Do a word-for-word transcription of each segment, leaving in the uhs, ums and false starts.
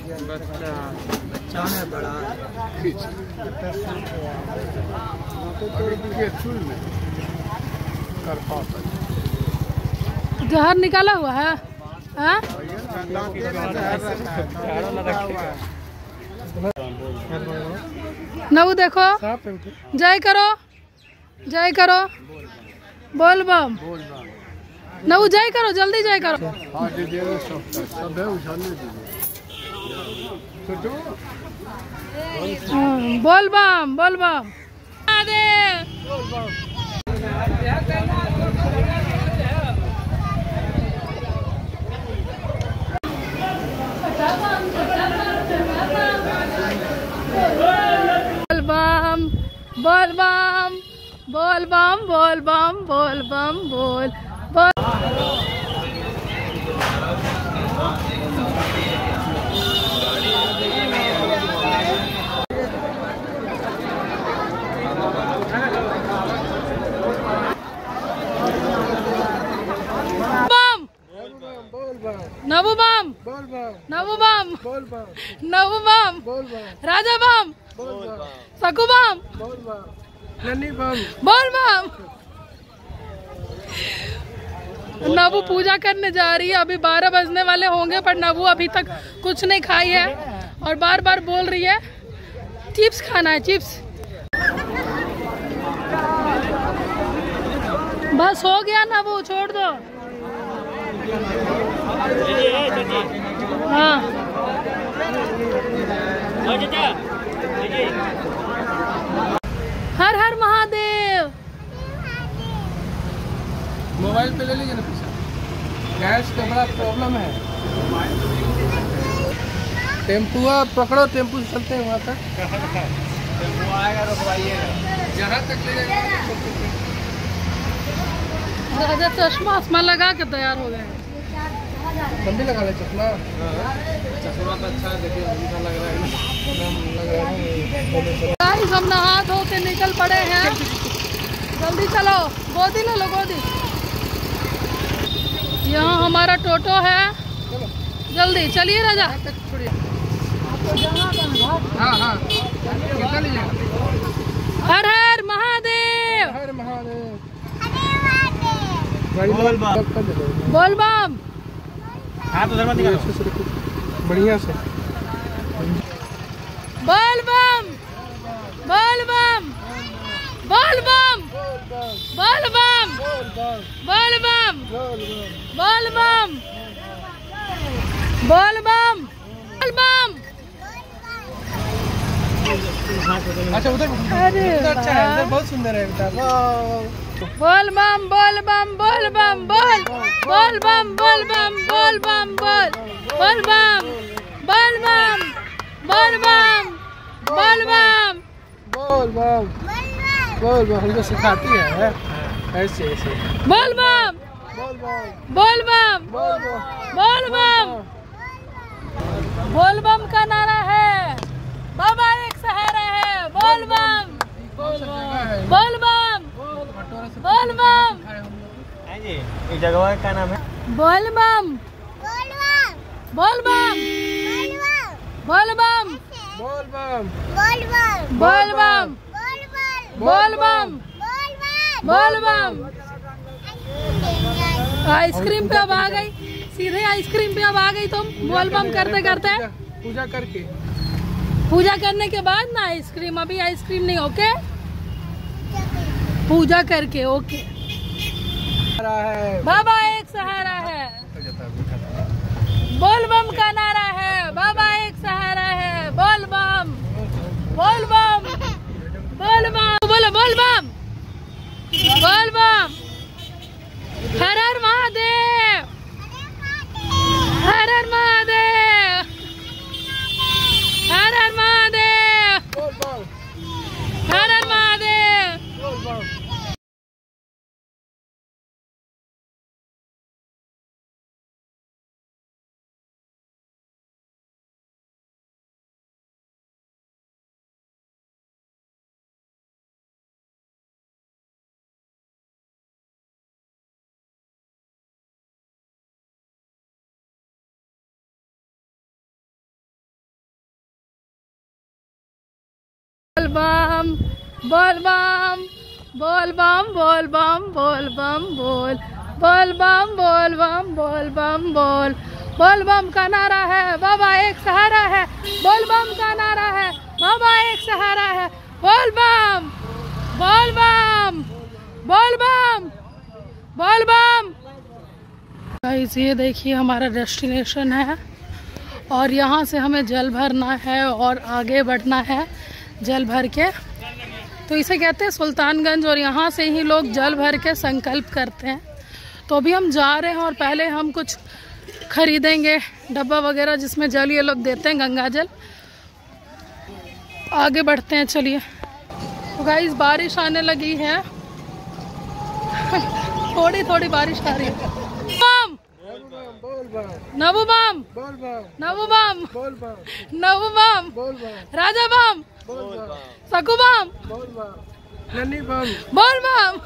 बच्चा बच्चा है बड़ा जहर निकाला हुआ है। हाँ? नवू देखो, जय करो, जय करो, बोल बम। नवू जय करो, जल्दी जय करो। बोल बम, बोल बम। बोल बम, बोल बम, बोल बम, बोल बम, बोल बम, बोल बम। नवू बम, नवू बम, नवू बम, राजा बम, सकू बम, नन्ही बम, बोल बम। नवू पूजा करने जा रही है। अभी बारह बजने वाले होंगे पर नवू अभी तक कुछ नहीं खाई है और बार बार बोल रही है चिप्स खाना है, चिप्स। बस हो गया नवू, छोड़ दो। हाँ हर हर महादेव। मोबाइल पे ले लीजिए ना पैसा, गैस का बड़ा प्रॉब्लम है। टेम्पू पकड़ो, टेम्पू से चलते हैं वहाँ तक। टेम्पू आएगा रुकवाइएगा, जहाँ तक ले जाएगा। राजा चश्मा आसमा लगा के तैयार हो गए। हम भी लगा ले चश्मा। चश्मा तो अच्छा है, देखिए अच्छा लग रहा है, लग रहा है। गाइस हम नहा धो के निकल पड़े हैं, जल्दी चलो। गोदी ले लो, गोदी। यहाँ हमारा टोटो है, जल्दी चलिए राजा। हाँ हाँ, कितना लीजिएगा? हर हर महादेव, हर महादेव। बोल बम। हाँ तो बढ़िया से बोल बम, बोल बम, बोल बम, बोल बम, बोल बम, बोल बम, बोल बम, बोल बम। अच्छा उधर अरे अच्छा है, उधर बहुत सुंदर है बेटा। बोल बम, बोल बम, बोल बम, बोल बोल बम, बोल बम, बोल बम, बोल बोल बम, बोल बम, बोल बम, बोल बम, बोल बम, बोल बम। हमको सिखाती है ऐसे ऐसे। बोल बम, बोल बम, बोल बम, बोल बम, बोल बम। बोल बम का नारा है, बाबा एक सहारा है। बोल बम, बोल बम, बोल बम। ये जगह का नाम है बोल बम, बोल बम, बोल बम, बोल बम, बोल बम, बोल बम, बोल बम। आइसक्रीम पे अब आ गई, सीधे आइसक्रीम पे अब आ गई तुम। बोल बम करते करते पूजा करके, पूजा करने के बाद ना आइसक्रीम। अभी आइसक्रीम नहीं, ओके? पूजा करके, ओके। बाबा एक सहारा है, बोल बम का नारा है। बाबा एक सहारा है, बोल बम, बोल बम, बोल बम, बोलो बोल बम, बोल बम। हर हर महादेव, हर हर महादेव, हर हर महादेव, बोल बम, हर हर महादेव। बोल बम। बम बोल बम बोल बम बोल बम बोल बम बोल बोल बम बोल बम बोल बम बोल बोल बम का नारा है बाबा एक सहारा है, बोल बम का नारा है बाबा एक सहारा है, बोल बम बोल बम बोल बम बोल बम। गाइस ये देखिए हमारा डेस्टिनेशन है और यहाँ से हमें जल भरना है और आगे बढ़ना है जल भर के। तो इसे कहते हैं सुल्तानगंज और यहाँ से ही लोग जल भर के संकल्प करते हैं। तो अभी हम जा रहे हैं और पहले हम कुछ खरीदेंगे डब्बा वगैरह जिसमें जल ये लोग देते हैं, गंगा जल। आगे बढ़ते हैं चलिए। तो गाइस बारिश आने लगी है थोड़ी थोड़ी बारिश आ रही है। बम नबू बम नबू बम नबू बम राजा बम सकू बम बोल बम।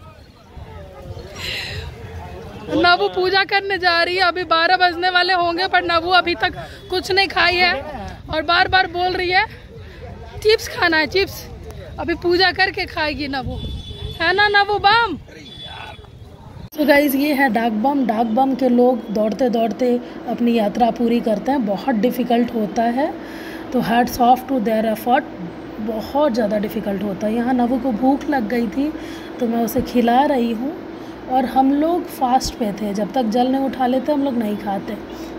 नबू पूजा करने जा रही है, अभी बारह बजने वाले होंगे पर नबू अभी तक कुछ नहीं खाई है और बार बार बोल रही है चिप्स खाना है चिप्स। अभी पूजा करके खाएगी नबू, है ना नबू बम। तो गाइज़ ये है डाक बम। डाक बम के लोग दौड़ते दौड़ते अपनी यात्रा पूरी करते हैं। बहुत डिफ़िकल्ट होता है, तो hats off to their effort. बहुत ज़्यादा डिफ़िकल्ट होता है। यहाँ नबू को भूख लग गई थी तो मैं उसे खिला रही हूँ और हम लोग फास्ट पे थे, जब तक जल नहीं उठा लेते हम लोग नहीं खाते।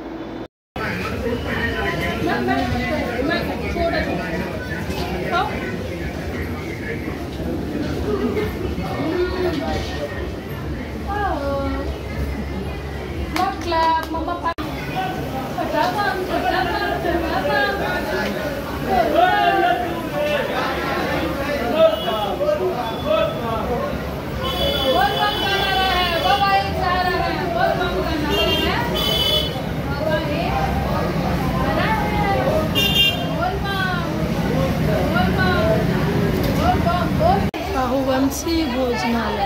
साहूवंशी भोजनालय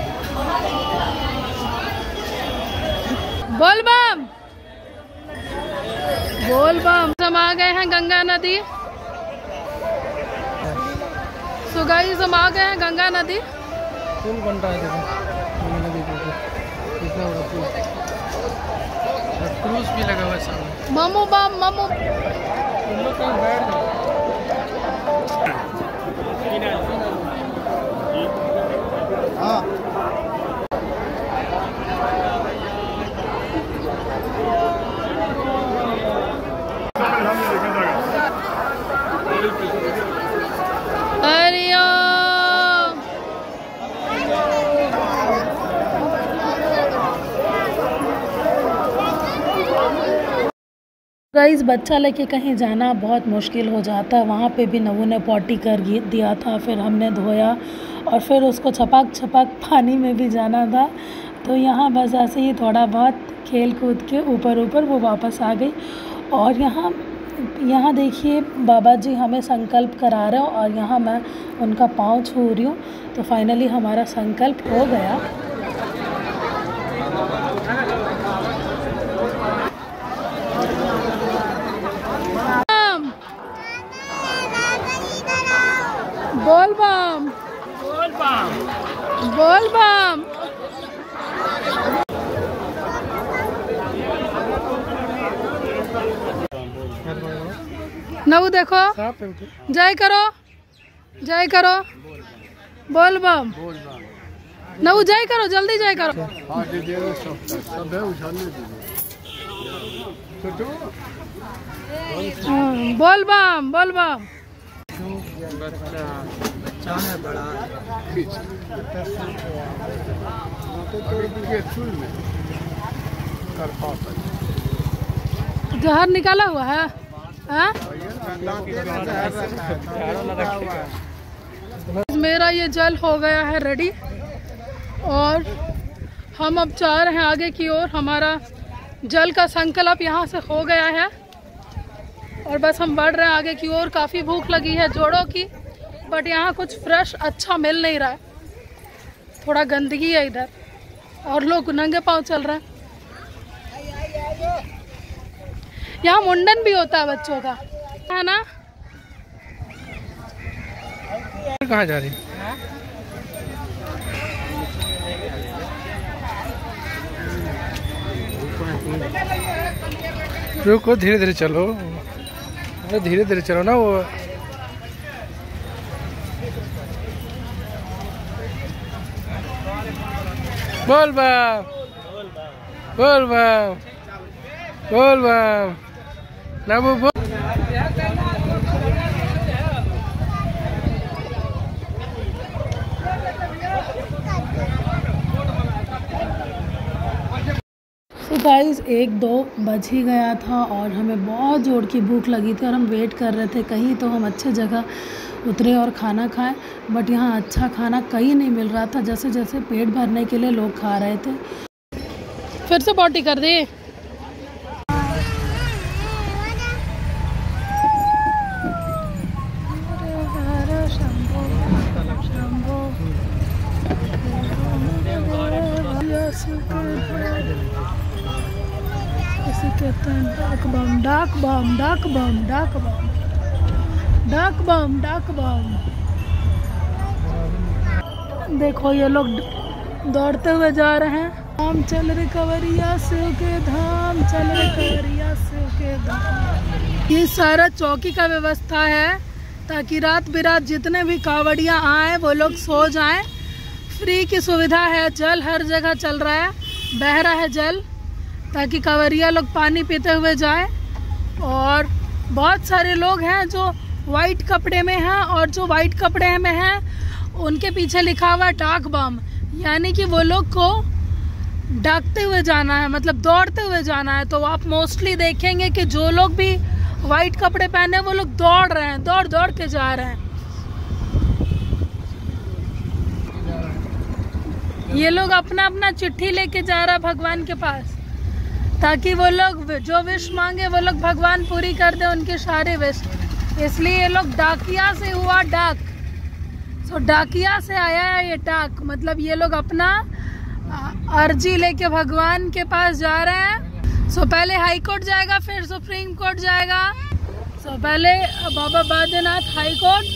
बोल बम बोल बम। हम आ गए हैं गंगा नदी। सो गाइस हम आ गए हैं गंगा नदी। पुल बन रहा है देखो नदी के कितना बड़ा पुल, क्रूज भी लगा हुआ है सामने। ममू बम ममू तुम लोग कहीं बैठ जाओ। हाँ हरिओम। गाइस बच्चा लेके कहीं जाना बहुत मुश्किल हो जाता है। वहाँ पे भी नबू ने पॉटी कर दिया था, फिर हमने धोया और फिर उसको छपाक छपाक पानी में भी जाना था। तो यहाँ बस ऐसे ही थोड़ा बहुत खेल कूद के ऊपर ऊपर वो वापस आ गई। और यहाँ यहाँ देखिए बाबा जी हमें संकल्प करा रहे हो और यहाँ मैं उनका पाँव छू रही हूँ। तो फाइनली हमारा संकल्प हो गया। बोल बम बोल बम बोल बम। नबू देखो जय करो जय करो बोल बम। नबू जय करो जल्दी जय करो। बोल बम बोल बम। बच्चा बच्चा है बड़ा जहर निकाला हुआ है हाँ? मेरा ये जल हो गया है रेडी और हम अब जा रहे हैं आगे की ओर। हमारा जल का संकल्प यहाँ से हो गया है और बस हम बढ़ रहे हैं आगे की ओर। काफ़ी भूख लगी है जोड़ों की, बट यहाँ कुछ फ्रेश अच्छा मिल नहीं रहा है, थोड़ा गंदगी है इधर और लोग नंगे पाँव चल रहे हैं। यहाँ मुंडन भी होता है बच्चों का, है ना। कहाँ जा रही है? रुको, धीरे धीरे चलो, धीरे धीरे चलो ना। वो बोल बम, बोल बम, बोल बम ना, वो बोल। तो गाइस एक दो बज ही गया था और हमें बहुत जोर की भूख लगी थी और हम वेट कर रहे थे कहीं तो हम अच्छे जगह उतरे और खाना खाएं, बट यहाँ अच्छा खाना कहीं नहीं मिल रहा था। जैसे जैसे पेट भरने के लिए लोग खा रहे थे। फिर से पॉटी कर दी। इसे कहते हैं डाक बम, डाक बम, डाक बम, डाक बम, डाक बम, डाक बम। देखो ये लोग दौड़ते हुए जा रहे हैं। धाम चल रे कवरिया शिव के धाम, चल रे कवरिया शिव के धाम। ये सारा चौकी का व्यवस्था है ताकि रात बिरात जितने भी कावड़ियाँ आए वो लोग सो जाएं। फ्री की सुविधा है, जल हर जगह चल रहा है, बह रहा है जल, ताकि कांवरिया लोग पानी पीते हुए जाएं। और बहुत सारे लोग हैं जो वाइट कपड़े में हैं और जो वाइट कपड़े में हैं उनके पीछे लिखा हुआ डाक बम, यानी कि वो लोग को डाकते हुए जाना है, मतलब दौड़ते हुए जाना है। तो आप मोस्टली देखेंगे कि जो लोग भी वाइट कपड़े पहने वो लोग दौड़ रहे हैं, दौड़ दौड़ के जा रहे हैं। ये लोग अपना अपना चिट्ठी लेके जा रहा है भगवान के पास, ताकि वो लोग जो विश मांगे वो लोग भगवान पूरी कर दे उनके सारे विश। इसलिए ये लोग डाकिया से हुआ डाक, सो डाकिया से आया है ये डाक, मतलब ये लोग अपना अर्जी लेके भगवान के पास जा रहे हैं। सो पहले हाई कोर्ट जाएगा, फिर सुप्रीम कोर्ट जाएगा। सो पहले बाबा बैद्यनाथ हाई कोर्ट,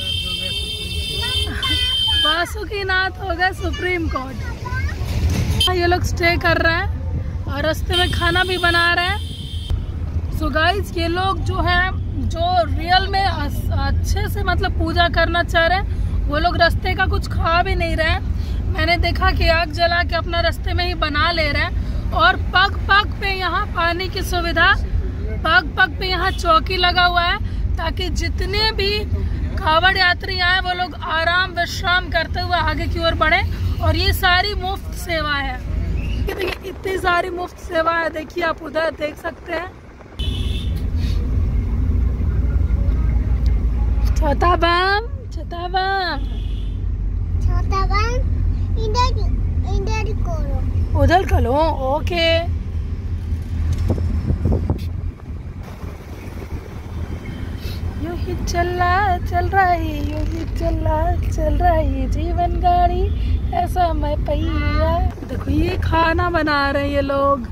बासुकीनाथ हो गए सुप्रीम कोर्ट। ये लोग स्टे कर रहे हैं और रास्ते में खाना भी बना रहे हैं। सो गाइज ये लोग जो है जो रियल में अच्छे से मतलब पूजा करना चाह रहे हैं वो लोग रास्ते का कुछ खा भी नहीं रहे हैं। मैंने देखा कि आग जला के अपना रास्ते में ही बना ले रहे हैं। और पग पग पे यहाँ पानी की सुविधा, पग पग पे यहाँ चौकी लगा हुआ है ताकि जितने भी कावड़ यात्री आए वो लोग आराम विश्राम करते हुए आगे की ओर बढ़े। और ये सारी मुफ्त सेवा है। देखिए इतनी सारी मुफ्त सेवा है, देखिए आप उधर देख सकते हैं। छोटा बम, छोटा बम, छोटा बम इधर इधर करो, उधर करो, ओके। यूं ही चल रहा चल रहा है, यूं ही चल रहा चल रहा है जीवन गाड़ी ऐसा मैं पहिया। देखो ये खाना बना रहे हैं ये लोग,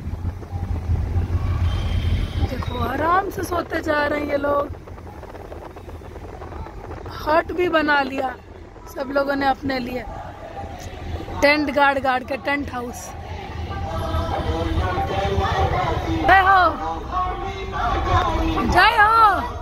देखो आराम से सोते जा रहे हैं ये लोग। हट भी बना लिया सब लोगों ने अपने लिए, टेंट गाड़ गाड़ के, टेंट हाउस। जय हो, जय हो।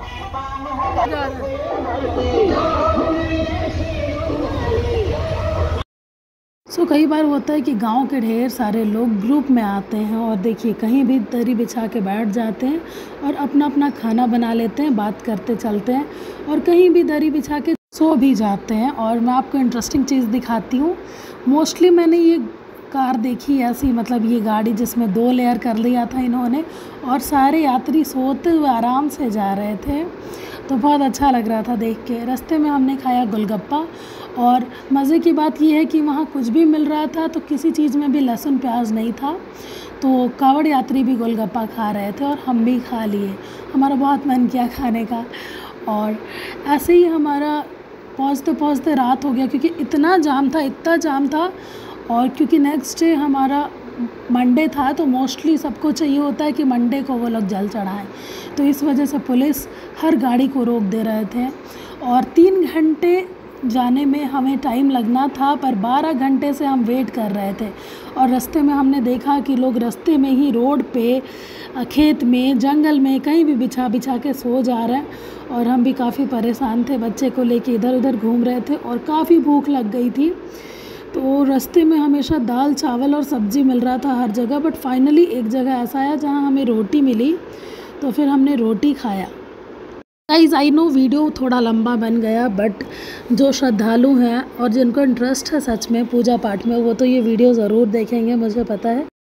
सो so, कई बार होता है कि गांव के ढेर सारे लोग ग्रुप में आते हैं और देखिए कहीं भी दरी बिछा के बैठ जाते हैं और अपना अपना खाना बना लेते हैं, बात करते चलते हैं और कहीं भी दरी बिछा के सो भी जाते हैं। और मैं आपको इंटरेस्टिंग चीज़ दिखाती हूँ। मोस्टली मैंने ये कार देखी ऐसी, मतलब ये गाड़ी जिसमें दो लेयर कर लिया था इन्होंने और सारे यात्री सोते हुए आराम से जा रहे थे, तो बहुत अच्छा लग रहा था देख के। रास्ते में हमने खाया गोलगप्पा और मज़े की बात यह है कि वहाँ कुछ भी मिल रहा था तो किसी चीज़ में भी लहसुन प्याज नहीं था, तो कावड़ यात्री भी गोलगप्पा खा रहे थे और हम भी खा लिए। हमारा बहुत मन किया खाने का और ऐसे ही हमारा पहुँचते पहुँचते रात हो गया क्योंकि इतना जाम था, इतना जाम था। और क्योंकि नेक्स्ट डे हमारा मंडे था तो मोस्टली सबको चाहिए होता है कि मंडे को वो लोग जल चढ़ाएं, तो इस वजह से पुलिस हर गाड़ी को रोक दे रहे थे। और तीन घंटे जाने में हमें टाइम लगना था, पर बारह घंटे से हम वेट कर रहे थे। और रास्ते में हमने देखा कि लोग रास्ते में ही रोड पे, खेत में, जंगल में कहीं भी बिछा बिछा के सो जा रहे हैं। और हम भी काफ़ी परेशान थे, बच्चे को लेके इधर उधर घूम रहे थे और काफ़ी भूख लग गई थी। तो रास्ते में हमेशा दाल चावल और सब्ज़ी मिल रहा था हर जगह, बट फाइनली एक जगह ऐसा आया जहाँ हमें रोटी मिली, तो फिर हमने रोटी खाया। गाइस आई नो वीडियो थोड़ा लंबा बन गया, बट जो श्रद्धालु हैं और जिनको इंटरेस्ट है सच में पूजा पाठ में, वो तो ये वीडियो ज़रूर देखेंगे, मुझे पता है।